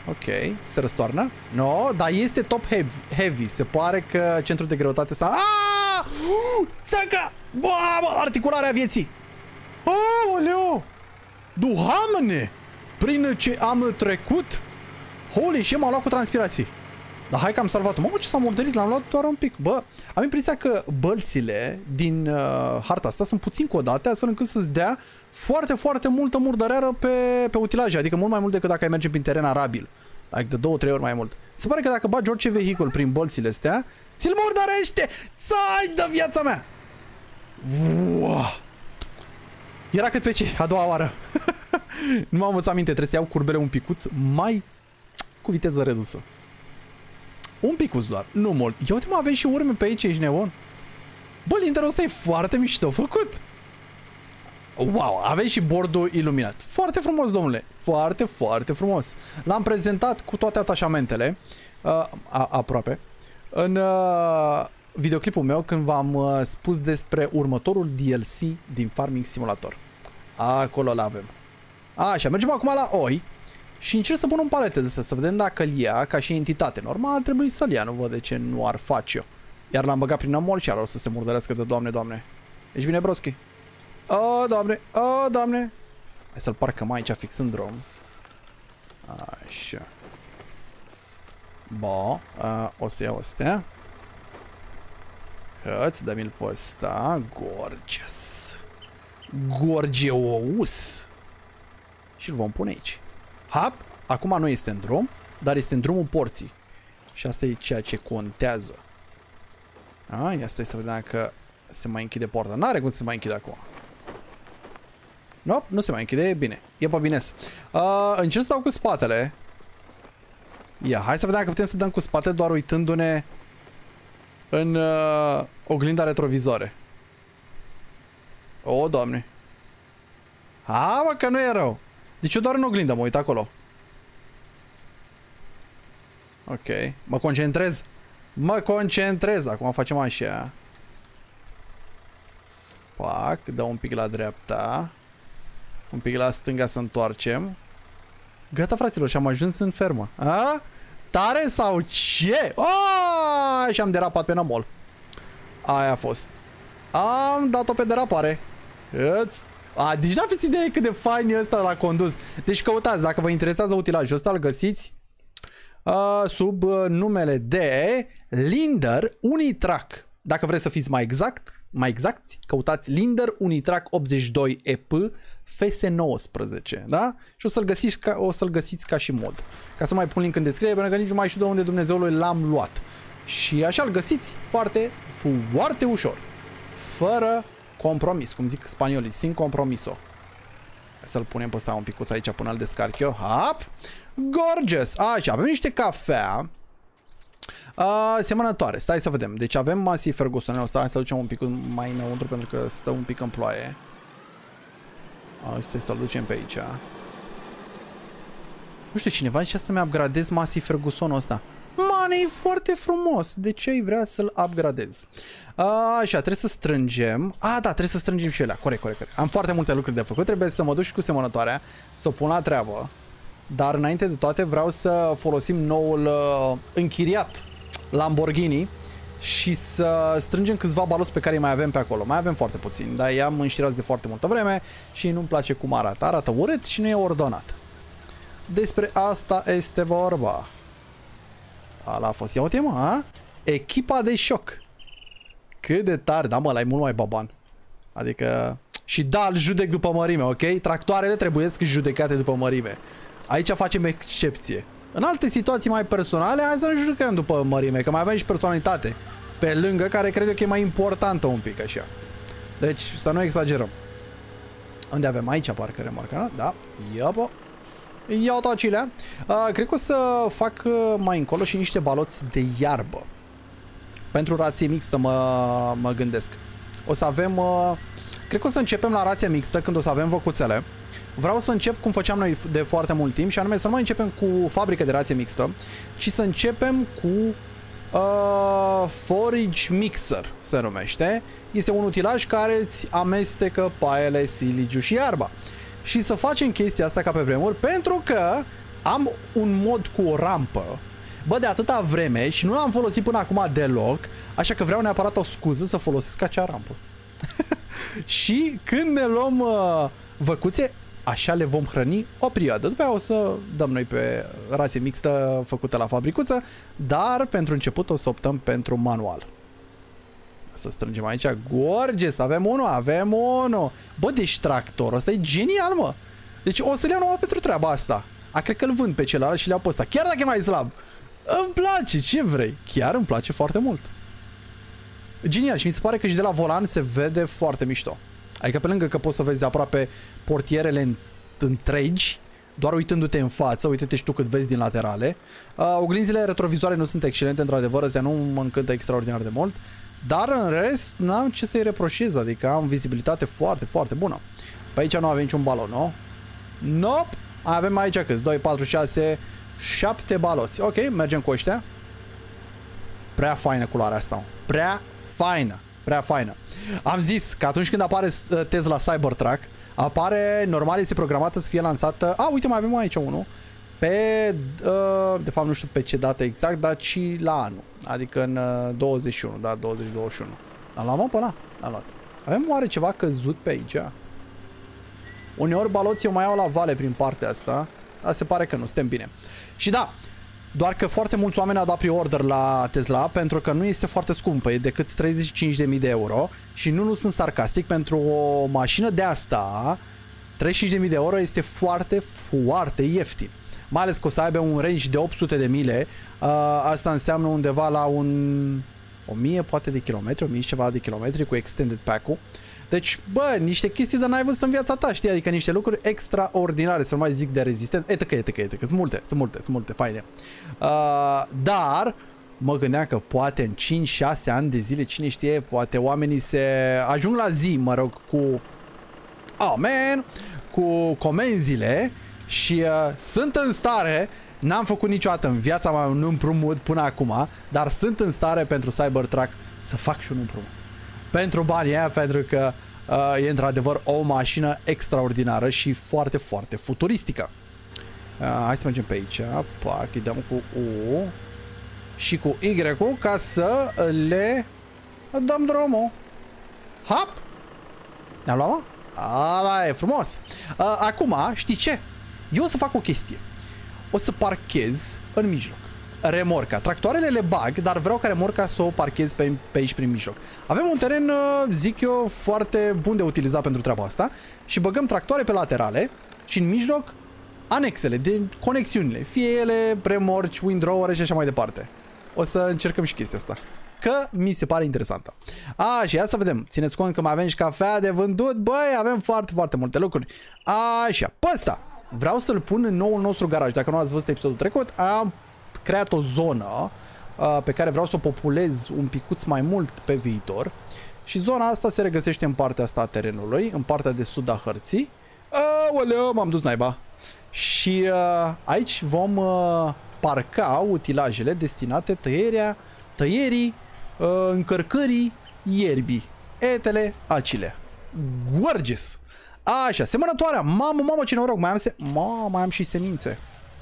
Ok, se răstoarnă. No, dar este top heavy. heavy. Se pare că centrul de greutate s-a... Aaaa! Țăcă! Bă, articularea vieții! Aoleu! Doamne! Prin ce am trecut? Holy shit, m-am luat cu transpirații. Dar hai că am salvat-o. Mamă, ce s-a murdărit, l-am luat doar un pic. Bă, am impresia că bălțile din uh, harta asta sunt puțin codate, astfel încât să-ți dea foarte, foarte multă murdăreară pe, pe utilaje. Adică mult mai mult decât dacă ai merge prin teren arabil. Like de două, trei ori mai mult. Se pare că dacă bagi orice vehicul prin bălțile astea, ți-l murdărește! Țai de viața mea! Wow. Era cât pe ce, a doua oară. Nu m-am învățat minte, trebuie să iau curbele un picuț mai cu viteză redusă. Un picuț doar, nu mult. Ia uite, mă, avem și urme pe aici, ești nebun. Bă, linterul ăsta e foarte mișto făcut. Wow, avem și bordul iluminat. Foarte frumos, domnule. Foarte, foarte frumos. L-am prezentat cu toate atașamentele. Uh, a, aproape. În uh, videoclipul meu, când v-am uh, spus despre următorul D L C din Farming Simulator. Acolo l-avem. Așa, mergem acum la oi. Și încerc să pun un palete de astea, să vedem dacă îl ia ca și entitate. Normal ar trebui să-l ia, nu văd de ce nu ar face-o. Iar l-am băgat prin amol și ar o să se murdărească de doamne, doamne. Ești bine, broski? O, doamne, o, doamne. Hai să-l parcăm aici fix în drum. Așa. Bă, o să iau astea. Hăți, dă-mi-l pe ăsta. Gorgeous. Gorgeous. Și-l vom pune aici. Hap, acum nu este în drum, dar este în drumul porții. Și asta e ceea ce contează. A, ia stai să vedem dacă se mai închide poarta. N-are cum să se mai închide acum. Nope, nu se mai închide, e bine. E pe bine. Uh, încerc să dau cu spatele. Ia, hai să vedem dacă putem să dăm cu spatele doar uitându-ne în uh, oglinda retrovizoare. O, Doamne. Ha, mă, că nu e rău. Deci eu doar în oglindă mă uit acolo. Ok. Mă concentrez. Mă concentrez. Acum facem așa. Pac. Dă un pic la dreapta. Un pic la stânga să întoarcem. Gata, fraților, și am ajuns în fermă. A? Tare sau ce? Oh! Și am derapat pe nămol. Aia a fost. Am dat-o pe derapare. Îți... A, deci n-aveți idee cât de fain e ăsta la condus. Deci căutați, dacă vă interesează utilajul ăsta, îl găsiți uh, sub uh, numele de Linder Unitrack. Dacă vreți să fiți mai exact, mai exacti, căutați Linder Unitrack optzeci și doi E P F S nouăsprezece, da? Și o să-l găsiți ca, o să-l găsiți ca și mod. Ca să mai pun link în descriere, pentru că nici nu mai știu de unde Dumnezeului l-am luat. Și așa îl găsiți foarte, foarte ușor. Fără compromis, cum zic spaniolii, sin compromiso. Să-l punem pe ăsta un picuț aici până îl descarc eu. Hop! Gorgeous! Așa, avem niște cafea uh, semănătoare. Stai să vedem. Deci avem Massey Ferguson-ul ăsta. Hai să-l ducem un pic mai înăuntru pentru că stă un pic în ploaie. Stai să-l ducem pe aici. Nu știu, cineva zicea să-mi upgradez Massey Ferguson-ul ăsta. Man, e foarte frumos. De ce ai vrea să-l upgradez? Așa, trebuie să strângem. A, da, trebuie să strângem și alea. Corect, corect, corect. Am foarte multe lucruri de făcut. Trebuie să mă duc și cu semănătoarea, să o pun la treabă. Dar înainte de toate vreau să folosim noul uh, închiriat Lamborghini și să strângem câțiva baloți pe care îi mai avem pe acolo. Mai avem foarte puțini, dar i-am înștirați de foarte multă vreme și nu-mi place cum arată. Arată urât și nu e ordonat. Despre asta este vorba. Ala a fost. Ia uite, mă, a? Echipa de șoc. Cât de tare. Da, mă, ăla e mult mai baban. Adică... Și da, îl judec după mărime, ok? Tractoarele trebuie să judecate după mărime. Aici facem excepție. În alte situații mai personale, hai să ne judecăm după mărime, că mai avem și personalitate pe lângă, care cred eu că e mai importantă un pic, așa. Deci, să nu exagerăm. Unde avem aici, parcă remarca, da? Iapă. Iau tocilea. Uh, cred că o să fac uh, mai încolo și niște baloți de iarbă. Pentru rație mixtă mă, mă gândesc. O să avem... Uh, cred că o să începem la rație mixtă când o să avem văcuțele. Vreau să încep cum făceam noi de foarte mult timp și anume să nu mai începem cu fabrică de rație mixtă, ci să începem cu uh, forage mixer, se numește. Este un utilaj care îți amestecă paiele, siligiu și iarba. Și să facem chestia asta ca pe vremuri, pentru că am un mod cu o rampă, bă, de atâta vreme și nu l-am folosit până acum deloc, așa că vreau neapărat o scuză să folosesc acea rampă. Și când ne luăm uh, văcuțe, așa le vom hrăni o perioadă. După aia o să dăm noi pe rație mixtă făcută la fabricuță, dar pentru început o să optăm pentru manual. Să strângem aici. Gorgeous, avem unul, avem unul. Bă, deci tractorul ăsta e genial, mă. Deci o să-l iau numai pentru treaba asta. A, cred că îl vând pe celălalt și le iau pe ăsta. Chiar dacă e mai slab. Îmi place, ce vrei. Chiar îmi place foarte mult. Genial, și mi se pare că și de la volan se vede foarte mișto. Adică pe lângă că poți să vezi aproape portierele întregi, doar uitându-te în față, uite-te și tu cât vezi din laterale. Uh, oglinzile retrovizoare nu sunt excelente, într-adevăr, astea nu mă încântă extraordinar de mult, dar în rest n-am ce să-i reproșez, adică am vizibilitate foarte, foarte bună. Pe aici nu avem niciun balon, nu? Nope! Avem aici câți? doi, patru, șase, șapte baloți. Ok, mergem cu ăștia. Prea faină culoarea asta. Prea faină. Prea faină. Am zis că atunci când apare Tesla Cybertruck, apare, normal este programată să fie lansată. A, uite, mai avem aici unul. Pe, uh, de fapt nu știu pe ce dată exact, dar și la anul. Adică în uh, douăzeci și unu, da, douăzeci douăzeci și unu. L-am luat, mă, până la? L-am luat. Avem oare ceva căzut pe aici? Uneori baloții o mai au la vale prin partea asta, dar se pare că nu, suntem bine. Și da, doar că foarte mulți oameni au dat pre-order la Tesla pentru că nu este foarte scumpă, e decât treizeci și cinci de mii de euro și nu, nu sunt sarcastic, pentru o mașină de asta treizeci și cinci de mii de euro este foarte, foarte ieftin. Mai ales că o să aibă un range de opt sute de mile, asta înseamnă undeva la un o mie poate de kilometri, o mie și ceva de kilometri cu extended pack-ul. Deci, bă, niște chestii de n-ai văzut în viața ta, știi? Adică niște lucruri extraordinare, să nu mai zic de rezistent. Etă că, etă că, etă că, sunt multe, sunt multe, sunt multe, faine. Uh, dar, mă gândeam că poate în cinci șase ani de zile, cine știe, poate oamenii se ajung la zi, mă rog, cu... Oh, man! Cu comenzile și uh, sunt în stare, n-am făcut niciodată în viața mea un împrumut până acum, dar sunt în stare pentru Cybertruck să fac și un împrumut. Pentru banii aia, pentru că uh, e într-adevăr o mașină extraordinară și foarte, foarte futuristică. Uh, hai să mergem pe aici. Pac, îi dăm cu U și cu Y-ul ca să le dăm drumul. Hop! Ne-am luat, mă? Ala e frumos. Uh, acum, știi ce? Eu o să fac o chestie. O să parchez în mijloc remorca. Tractoarele le bag, dar vreau ca remorca să o parchez pe, pe aici prin mijloc. Avem un teren, zic eu, foarte bun de utilizat pentru treaba asta și băgăm tractoare pe laterale și în mijloc anexele, de conexiunile, fie ele remorci, windrower și așa mai departe. O să încercăm și chestia asta, că mi se pare interesantă. A, și ia să vedem. Țineți cont că mai avem și cafea de vândut. Băi, avem foarte, foarte multe lucruri. Așa, pe ăsta vreau să-l pun în noul nostru garaj. Dacă nu ați văzut episodul trecut, am creat o zonă uh, pe care vreau să o populez un picuț mai mult pe viitor. Și zona asta se regăsește în partea asta a terenului, în partea de sud a hărții. Aoleu, m-am dus naiba. Și uh, aici vom uh, parca utilajele destinate tăierea, tăierii, uh, încărcării ierbii. Etele acile. Gorgeous! Așa, semănătoarea. Mamă, mamă, ce noroc. Mai am, se mamă, mai am și semințe.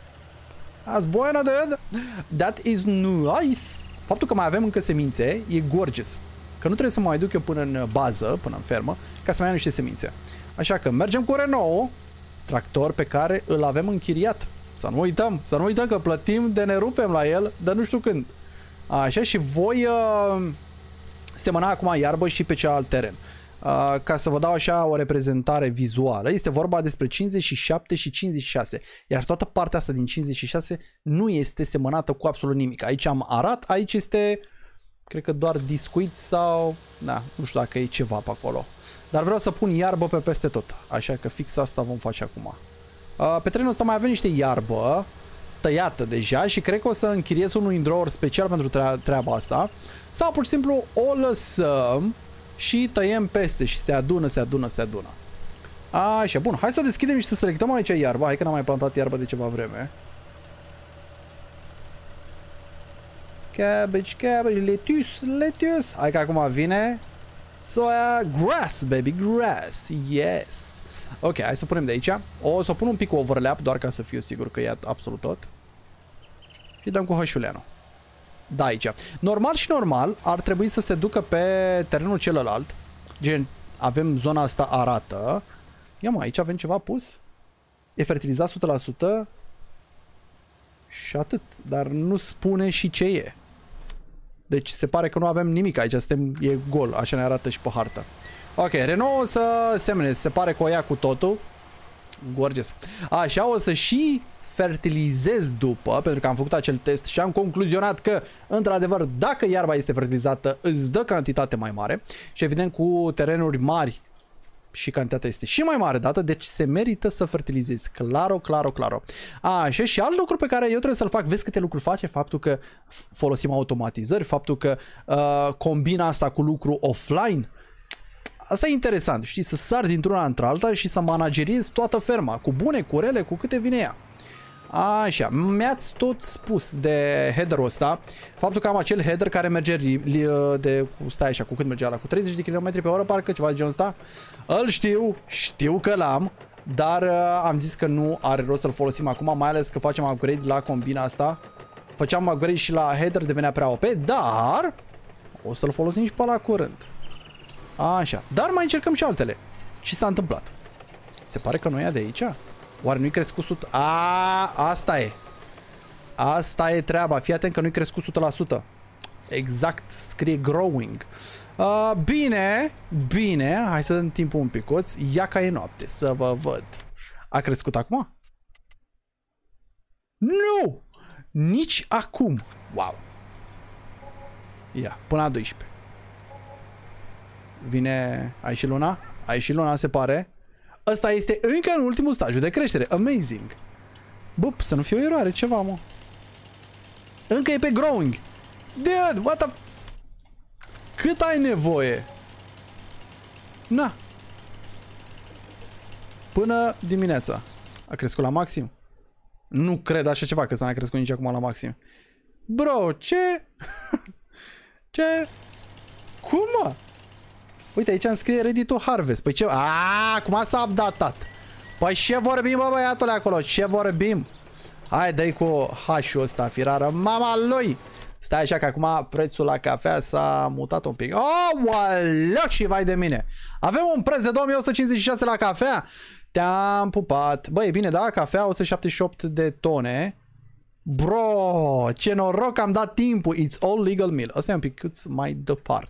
That's buena, dude. That is nice. Faptul că mai avem încă semințe e gorgeous. Că nu trebuie să mă mai duc eu până în bază, până în fermă, ca să mai am niște semințe. Așa că mergem cu Renault, tractor pe care îl avem închiriat. Să nu uităm, să nu uităm că plătim de ne rupem la el, dar nu știu când. Așa, și voi uh, semăna acum iarbă și pe celălalt teren. Uh, ca să vă dau așa o reprezentare vizuală, este vorba despre cincizeci și șapte și cincizeci și șase, iar toată partea asta din cincizeci și șase nu este semănată cu absolut nimic. Aici am arat, aici este, cred că doar discuit sau, na, nu știu dacă e ceva pe acolo. Dar vreau să pun iarbă pe peste tot, așa că fix asta vom face acum. Uh, pe terenul ăsta mai avem niște iarbă tăiată deja și cred că o să închiriez un windrower special pentru tre treaba asta, sau pur și simplu o lăsăm și tăiem peste și se adună, se adună, se adună. Așa, bun, hai să o deschidem și să selectăm aici iarba. Hai că n-am mai plantat iarbă de ceva vreme. Cabbage, cabbage, lettuce, lettuce. Hai că acum vine soia, grass, baby, grass, yes. Ok, hai să punem de aici. O să pun un pic overlap, doar ca să fiu sigur că e absolut tot. Și dăm cu hășuleanu. Da, aici. Normal și normal ar trebui să se ducă pe terenul celălalt. Gen, avem zona asta arată. Ia mă, aici avem ceva pus? E fertilizat o sută la sută. Și atât. Dar nu spune și ce e. Deci se pare că nu avem nimic aici. Suntem, e gol. Așa ne arată și pe hartă. Ok, Renault o să semne. Se pare că o ia cu totul. Gorgeous. Așa, o să și fertilizez după, pentru că am făcut acel test și am concluzionat că, într-adevăr, dacă iarba este fertilizată, îți dă cantitate mai mare și, evident, cu terenuri mari și cantitatea este și mai mare dată, deci se merită să fertilizezi. Claro, claro, claro. Așa, și alt lucru pe care eu trebuie să-l fac, vezi câte lucruri face, faptul că folosim automatizări, faptul că uh, combina asta cu lucru offline. Asta e interesant, știi, să sari dintr-una într-alta și să manageriezi toată ferma, cu bune, cu rele, cu câte vine ea. Așa, mi-ați tot spus de header-ul ăsta, faptul că am acel header care merge de, stai așa, cu cât merge ala? Cu treizeci de kilometri pe oră, parcă, ceva de genul ăsta. Îl știu, știu că l-am, dar uh, am zis că nu are rost să-l folosim acum, mai ales că facem upgrade la combina asta. Făceam upgrade și la header, devenea prea O P, dar o să-l folosim și pe la curând. Așa, dar mai încercăm și altele. Ce s-a întâmplat? Se pare că nu e de aici? Oare nu-i crescut o sută? A, asta e. Asta e treaba. Fii atent că nu-i crescut o sută la sută. Exact, scrie growing. Uh, bine, bine. Hai să dăm timpul un picuț. Ia ca e noapte, să vă văd. A crescut acum? Nu! Nici acum. Wow. Ia, până la doisprezece. Vine... Ai și luna? Ai și luna, se pare. Ăsta este încă în ultimul stagiu de creștere. Amazing. Bă, să nu fie o eroare, ceva, mă. Încă e pe growing. Dude, what the... Cât ai nevoie? Na. Până dimineața. A crescut la maxim? Nu cred așa ceva, că s-a crescut nici acum la maxim. Bro, ce? Ce? Cum, mă? Uite, aici îmi scrie ready to harvest. Păi ce... Aaaa, cum s-a updatat? Păi ce vorbim, bă, băiatule, acolo? Ce vorbim? Hai, dă-i cu H-ul ăsta, firară. Mama lui! Stai așa că acum prețul la cafea s-a mutat un pic. Oh, waleu, și vai de mine! Avem un preț de două mii o sută cincizeci și șase la cafea. Te-am pupat. Bă, e bine, da? Cafea o sută șaptezeci și opt de tone. Bro, ce noroc am dat timpul. It's all legal meal. Asta e un pic mai departe.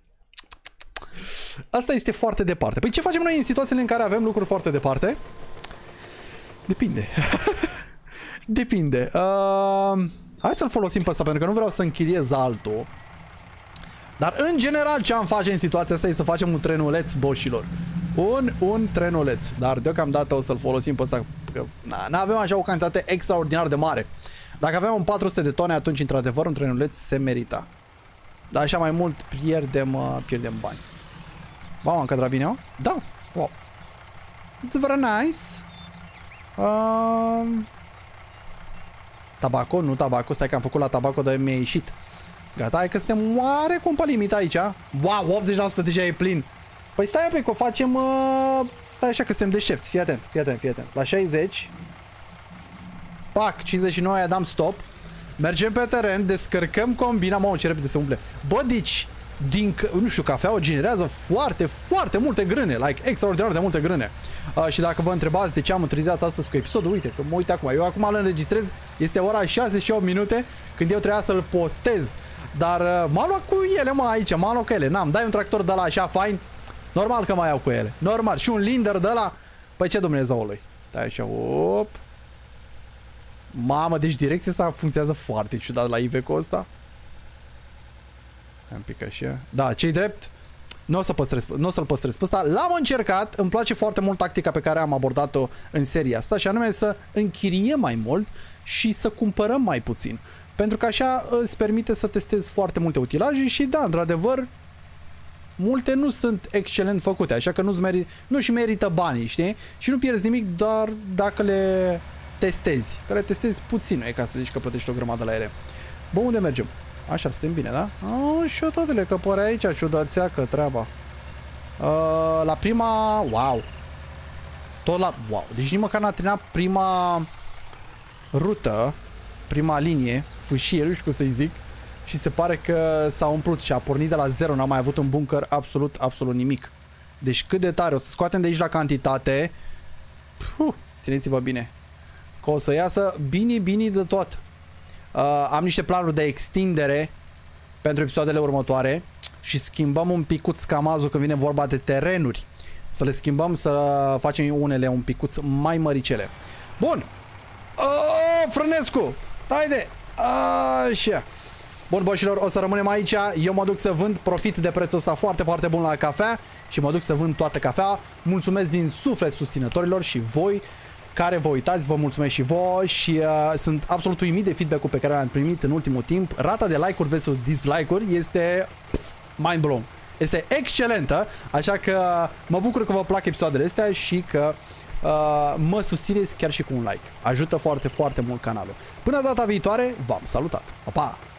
Asta este foarte departe. Păi ce facem noi în situațiile în care avem lucruri foarte departe? Depinde. Depinde. Uh, hai să-l folosim pe ăsta, pentru că nu vreau să închiriez altul. Dar în general ce am face în situația asta e să facem un trenuleț, boșilor. Un, un trenuleț. Dar deocamdată o să-l folosim pe ăsta, că nu avem așa o cantitate extraordinar de mare. Dacă aveam un patru sute de tone, atunci într-adevăr un trenuleț se merita. Dar așa mai mult pierdem, uh, pierdem bani. Wow, am încadrat bine, o? Da. Wow. It's very nice. Uh... Tabaco? Nu tabaco. Stai că am făcut la tabaco, dar mi-a ieșit. Gata, hai că suntem oarecum pe limit aici. Wow, optzeci la sută deja e plin. Păi stai pe că o facem... Uh... Stai așa că suntem deștepți. Fii atent, fii atent, fii atent. La șaizeci. Pac, cincizeci și nouă, dam stop. Mergem pe teren, descărcăm combina. Mamă, ce repede se umple. Bă, deci... Din, nu știu, cafeaua generează foarte, foarte multe grâne, like, extraordinar de multe grâne. Uh, și dacă vă întrebați de ce am întârziat astăzi cu episodul, uite, că mă uit acum, eu acum îl înregistrez, este ora șase și opt minute, când eu trebuia să-l postez. Dar uh, m-am luat cu ele, mă, aici, m-am luat cu ele, n-am, dai un tractor de la așa fain, normal că mai iau cu ele, normal, și un linder de la, păi ce Dumnezeului, dai așa, op. Mamă, deci direcția asta funcționează foarte ciudat la Iveco ăsta. Un pic așa. Da, ce-i drept? Nu o să păstrez, nu o să-l păstrez pe ăsta. L-am încercat, îmi place foarte mult tactica pe care am abordat-o în seria asta, și anume să închiriem mai mult și să cumpărăm mai puțin. Pentru că așa îți permite să testezi foarte multe utilaje și da, într-adevăr, multe nu sunt excelent făcute, așa că nu-și meri, nu merită banii, știi? Și nu pierzi nimic doar dacă le testezi. Că le testezi puțin, nu e ca să zici că plătești o grămadă la ele. Bă, unde mergem? Așa, suntem bine, da? Oh, și eu toatele, că pare aici ciudățeacă treaba. Uh, la prima... Wow! Tot la... Wow, deci nici măcar n-a terminat prima rută, prima linie, fâșie, nu știu cum să-i zic. Și se pare că s-a umplut și a pornit de la zero, n-a mai avut în bunker absolut, absolut nimic. Deci cât de tare, o să scoatem de aici la cantitate. Puh, țineți-vă bine. Că o să iasă bine, bine de tot. Uh, am niște planuri de extindere pentru episoadele următoare și schimbăm un picuț camazul când vine vorba de terenuri. Să le schimbăm, să facem unele un picuț mai măricele. Bun. Oh, Frănescu! Haide! Așa. Bun, boșilor, o să rămânem aici. Eu mă duc să vând, profit de prețul ăsta foarte, foarte bun la cafea și mă duc să vând toată cafea. Mulțumesc din suflet susținătorilor și voi care vă uitați, vă mulțumesc și voi și uh, sunt absolut uimit de feedback-ul pe care l-am primit în ultimul timp. Rata de like-uri versus dislike-uri este mind blown. Este excelentă, așa că mă bucur că vă plac episoadele astea și că uh, mă susțineți chiar și cu un like. Ajută foarte, foarte mult canalul. Până data viitoare, v-am salutat. Pa, pa!